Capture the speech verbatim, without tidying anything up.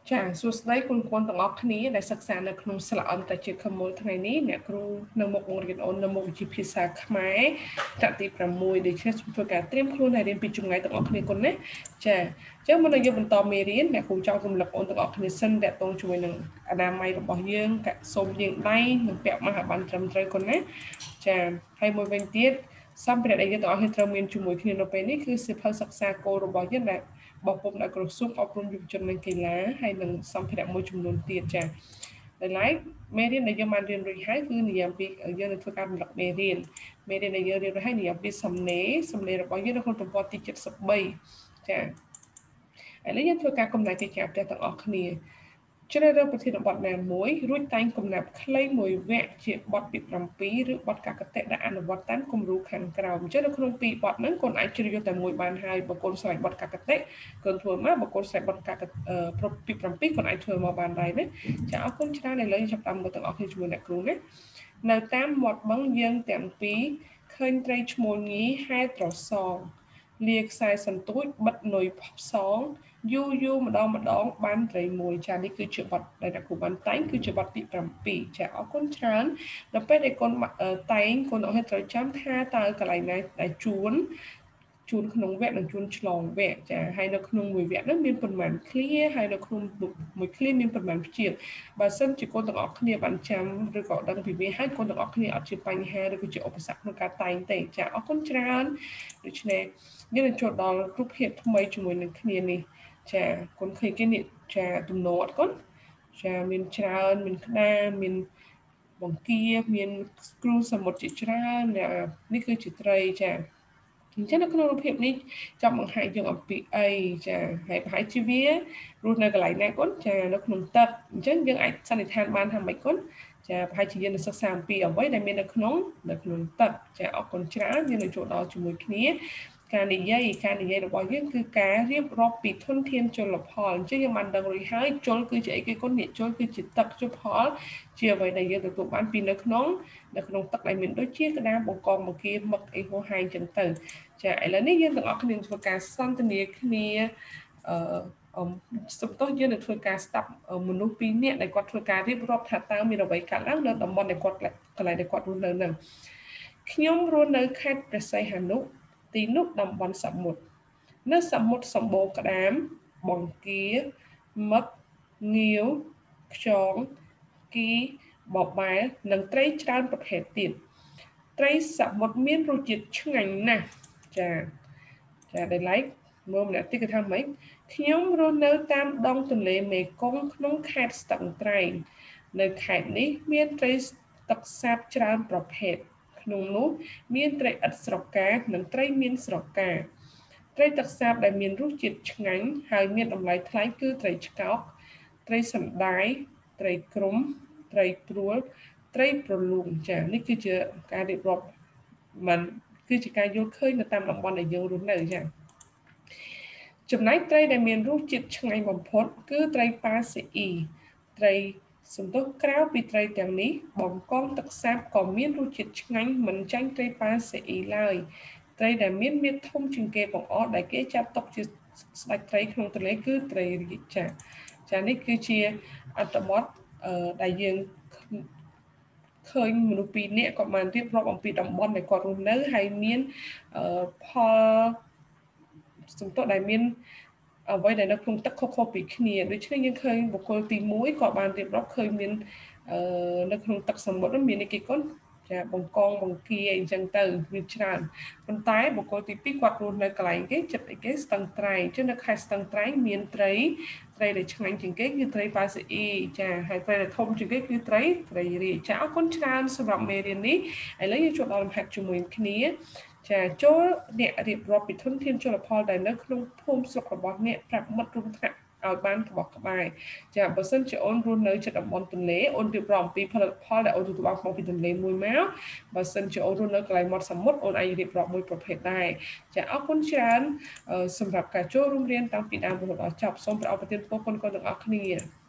ចាសួស្តីគុណគុណទាំងអស់គ្នាដែលសិក្សានៅក្នុងសាលាអន្តរជាតិខមូលថ្ងៃនេះអ្នកគ្រូនៅមុខបង្រៀនអូននៅមុខវិជ្ជាភាសាខ្មែរថ្នាក់ទីប្រាំមួយដូចជាធ្វើការត្រៀមខ្លួនឲ្យរៀនពីចម្ងាយទាំងអស់គ្នាគុណណាចាអញ្ចឹងមុននឹងយើងបន្តមេរៀនអ្នកគ្រូចង់រំលឹកអូនទាំងអស់គ្នាសិនតាក់ទងជាមួយនឹងអនាម័យរបស់យើងសូមលាងដៃនិងពាក់ម៉ាស់ឲ្យបានត្រឹមត្រូវគុណណាចាហើយមួយវិញទៀតសម្ភារៈដែលយើងទាំងអស់គ្នាត្រូវមានជាមួយគ្នានៅពេលនេះគឺសៀវភៅសិក្សាគោលរបស់យើងដែលបោះពុំដោយក្រសួងអប់រំយុវជននិងកីឡាហើយនឹងសម្ភារៈមួយចំនួនទៀតចាដោយឡែកមេរៀនដែលយើងបានរៀនរួចហើយគឺនិយាយអំពីយើងនឹងធ្វើការរំលឹកមេរៀនមេរៀនដែលយើងរៀនរួចហើយនិយាយអំពីសំណេរសំណេររបស់យើងនៅក្នុងទំព័រទីเจ็ดสิบสามចាឥឡូវយើងធ្វើការកំណែទីជាផ្ទះទាំងអស់គ្នាជ្រើសរើសប្រធានបទណាមួយរួចតែងកំណាព្យខ្លីមួយវគ្គជាបទទីប្រាំពីរឬបទកកតេដែលអនុវត្តតាមគំរូខាងក្រោមអញ្ចឹងនៅក្នុងពីរបទហ្នឹងកូនអាចជ្រើសយកតែមួយបានហើយបើកូនស្រេចបទកកតេកូនធ្វើមកបើកូនស្រេចបទកកតេទីប្រាំពីរកូនអាចធ្វើមកបានដែរណាចាអរគុណច្រើនឥឡូវយើងចាប់តាមមើលទាំងអស់គ្នាជាមួយអ្នកគ្រូណានៅតាមមាត់បឹងយើងទាំងពីរឃើញត្រីឈ្មោលញីហែត្រសងលាខ្សែសន្ទូចបិទនុយផ្សងយូរយូរម្ដងម្ដងបានត្រីមួយចានេះគឺជាបទដែលអ្នកគ្រូបានតែងគឺជាបទទីប្រាំពីរចាអរគុណច្រើនដល់ពេលដែលកូនតែងកូនអរត្រូវចាំថាតើកន្លែងណាដែលជួនជួនក្នុងវគ្គនិងជួនឆ្លងវគ្គចាហើយនៅក្នុងមួយវគ្គនោះមានប៉ុន្មានឃ្លាហើយនៅក្នុងមួយឃ្លាមានប៉ុន្មានព្យាង្គបើសិនជាកូនទាំងអស់គ្នាបានចាំឬក៏ដឹងពីវាហើយកូនទាំងអស់គ្នាអត់ជាបញ្ហាឬក៏ជាឧបសគ្គក្នុងការតែងទេចាអរគុណច្រើនដូច្នេះយើងនឹងចូលដល់រូបភាពថ្មីជាមួយនឹងគ្នានេះចាកូនឃើញគេនេះចាទំនោរអត់កូនចាមានច្រើនមានក្តារមានបង្គាមានគ្រូសមុទ្រជាច្រើននេះគឺជាត្រីចាអញ្ចឹងនៅក្នុងរូបភាពនេះចង់បង្ហាញយើងអំពីអីចាហើយប្រហែលជាវារស់នៅកន្លែងណាកូនចានៅក្នុងទឹកអញ្ចឹងយើងអាចសន្និដ្ឋានបានថាម៉េចកូនចាប្រហែលជាយើងនឹងសិក្សាអំពីអ្វីដែលមាននៅក្នុងនៅក្នុងទឹកចាអរគុណច្រើនយើងនឹងចូលដល់ជាមួយគ្នាការនិយាយការនិយាយរបស់យើងគឺការរៀបរាប់ពីធនធានជលផលអញ្ចឹងយើងបានដឹងរួចហើយជលគឺជាអីគេគុណនេះជលគឺជាទឹកជលផលជាអ្វីដែលយើងទទួលបានពីនៅក្នុងនៅក្នុងទឹកដែលមានដូចជាក្តារបង្កងបង្គាមឹកអីហោះហែងអញ្ចឹងទៅចាឥឡូវនេះយើងទាំងអស់គ្នាធ្វើការសន្ទនាគ្នាអឺសំទោសយើងនឹងធ្វើការស្ដាប់មនុស្សពីរនាក់ដែលគាត់ធ្វើការរៀបរាប់ថាតើមានអ្វីកើតឡើងនៅតំបន់ដែលគាត់កន្លែងដែលគាត់រស់នៅនឹងខ្ញុំរស់នៅខេត្តព្រះសីហនុទីនោះតំបន់សមុទ្រនៅសមុទ្រសម្បូរក្តាមបង្គាមឹកងាវខ្យងគីបបែនិងត្រីច្រើនប្រភេទទៀតត្រីសមុទ្រមានរសជាតិឆ្ងាញ់ណាស់ចាចាដែលឡែកមើលម្នាក់ទៀតគេថាម៉េចខ្ញុំរស់នៅតាមដងទន្លេមេគង្គក្នុងខេត្តស្ទឹងត្រែងនៅខេត្តនេះមានត្រីទឹកសាបច្រើនប្រភេទក្នុងនោះមានត្រីឥតស្រកានិងត្រីមានស្រកាត្រីទឹកសាបដែលមានរសជាតិឆ្ងាញ់ហើយមានតម្លៃថ្លៃគឺត្រីឆ្កោកត្រីសណ្ដាយត្រីគ្រុំត្រីព្រួលត្រីប្រលួងចានេះគឺជាការរៀបរាប់มันគឺជាការយល់ឃើញនៅតាមតំបន់ដែលយើងរស់នៅចាចំណែកត្រីដែលមានរសជាតិឆ្ងាញ់បំផុតគឺត្រីប៉ាស៊ីអ៊ីត្រីសំដៅក្រៅពីត្រីទាំងនេះបង្កងទឹកសាបក៏មានរសជាតិឆ្ងាញ់មិនចាញ់ត្រីប៉ាស៊ីអ៊ីឡើយត្រីដែលមានមាឌធំជាងគេបង្អស់ដែលគេចាត់ទុកជាស្ដេចត្រីក្នុងទន្លេគឺត្រីរាជចាចានេះគឺជាអត្ថបទដែលយើងឃើញមនុស្សពីរនាក់គាត់បានរៀបរាប់អំពីតំបន់ដែលគាត់រស់នៅហើយមានផលសំទោសដែលមានអ្វីដែលនៅក្នុងទឹកខុសៗពីគ្នាដូច្នេះយើងឃើញបុគ្គលទីមួយគាត់បានរៀបរាប់ឃើញមាននៅក្នុងទឹកសមុទ្រមានអីគេគាត់ចាបង្កងបង្គាអីចឹងទៅមានច្រើនប៉ុន្តែបុគ្គលទីពីរគាត់រស់នៅកន្លែងគេចិត្តអីគេស្ទឹងត្រែងចឹងនៅខេត្តស្ទឹងត្រែងមានត្រីត្រីដែលឆ្ងាញ់ជាងគេគឺត្រីប៉ាស៊ីអ៊ីចាហើយត្រីដែលធំជាងគេគឺត្រីត្រីរាជចាអរគុណច្រើនសម្រាប់មេរៀននេះឥឡូវយើងចូលដល់លំហាត់ជាមួយគ្នាចាចូលអ្នករៀបរាប់ពីធនធានជលផលដែលនៅក្នុងភូមិស្រុករបស់អ្នកប្រាប់មិត្តរួមថ្នាក់ឲ្យបានក្បោះក្បាយចាបើសិនជាអូនរស់នៅជិតតំបន់ទន្លេអូនរៀបរាប់អំពីផលិតផលដែលអូនទទួលបានមកពីទន្លេមួយមកបើសិនជាអូនរស់នៅកន្លែងមាត់សមុទ្រអូនអាចរៀបរាប់មួយប្រភេទដែរចាអរគុណច្រើនសម្រាប់ការចូលរួមរៀនតាំងពីដើមរហូតដល់ចប់សូមព្រះអង្គប្រទានពរគុណកូនទាំងអស់គ្នា